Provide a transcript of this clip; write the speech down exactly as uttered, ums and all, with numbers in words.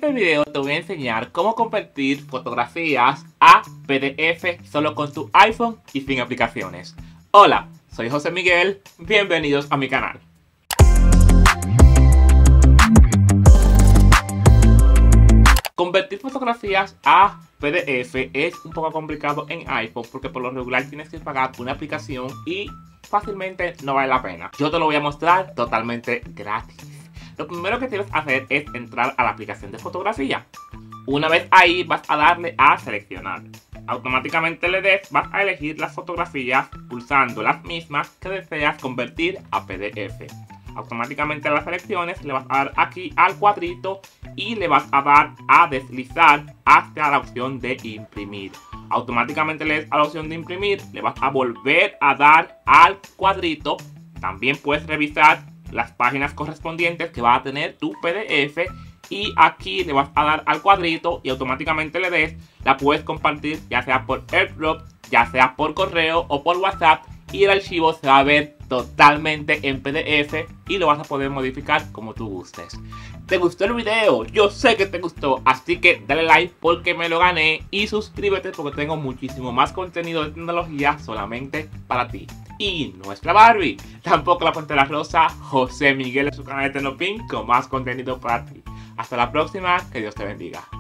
el video te voy a enseñar cómo convertir fotografías a P D F solo con tu iPhone y sin aplicaciones. Hola, soy José Miguel, bienvenidos a mi canal. Convertir fotografías a P D F es un poco complicado en iPhone porque por lo regular tienes que pagar una aplicación y fácilmente no vale la pena. Yo te lo voy a mostrar totalmente gratis. Lo primero que tienes que hacer es entrar a la aplicación de fotografía. Una vez ahí vas a darle a seleccionar. Automáticamente le des, vas a elegir las fotografías pulsando las mismas que deseas convertir a P D F. Automáticamente a las selecciones le vas a dar aquí al cuadrito y le vas a dar a deslizar hasta la opción de imprimir. Automáticamente le das a la opción de imprimir, le vas a volver a dar al cuadrito. También puedes revisar las páginas correspondientes que va a tener tu P D F y aquí le vas a dar al cuadrito y automáticamente le des, la puedes compartir ya sea por AirDrop, ya sea por correo o por WhatsApp y el archivo se va a ver totalmente en P D F y lo vas a poder modificar como tú gustes. ¿Te gustó el video? Yo sé que te gustó, así que dale like porque me lo gané y suscríbete porque tengo muchísimo más contenido de tecnología solamente para ti. Y nuestra Barbie, tampoco la Pantera Rosa, José Miguel en su canal de Tecnopin con más contenido para ti. Hasta la próxima, que Dios te bendiga.